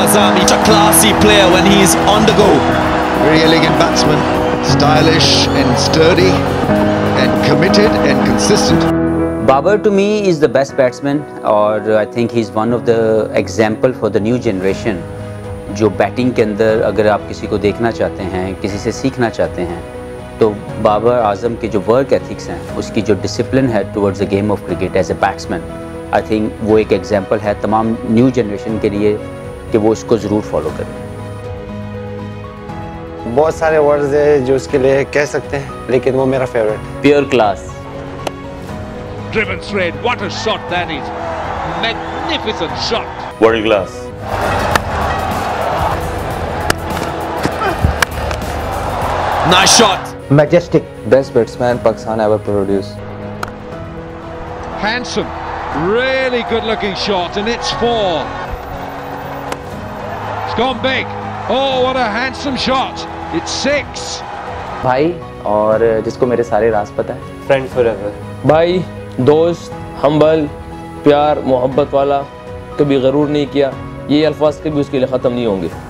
Azam. He's a classy player when he's on the go. Very elegant batsman, stylish and sturdy and committed and consistent. Babar to me is the best batsman, और I think he's one of the example for the new generation. जो batting के अंदर अगर आप किसी को देखना चाहते हैं, किसी से सीखना चाहते हैं, तो बाबर आजम के जो वर्क एथिक्स हैं, उसकी जो डिसिप्लिन है towards the game of cricket as a batsman, I think वो एक एग्जांपल है तमाम न्यू जनरेशन के लिए कि वो इसको ज़रूर फॉलो करें। बहुत सारे वर्ड्स हैं जो उसके लिए कह सकते हैं, लेकिन वो मेरा फेवरेट है। Pure class. Driven straight, what a shot that is! Magnificent shot! World class. Nice shot. Majestic. Best batsman Pakistan ever produced. Handsome, really good looking shot, and it's 4. It's gone big. Oh, what a handsome shot! It's 6. भाई और जिसको मेरे सारे राज पता है। Friend forever. भाई, दोस्त, humble, प्यार, मोहब्बत वाला, कभी गरूर नहीं किया, ये अल्फाज कभी उसके लिए ख़त्म नहीं होंगे।